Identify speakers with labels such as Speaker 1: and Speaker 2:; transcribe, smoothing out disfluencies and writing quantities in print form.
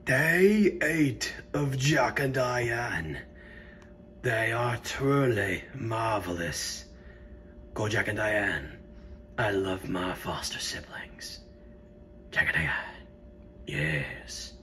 Speaker 1: Day 8 of Jack and Diane. They are truly marvelous. Go Jack and Diane. I love my foster siblings. Jack and Diane. Yes.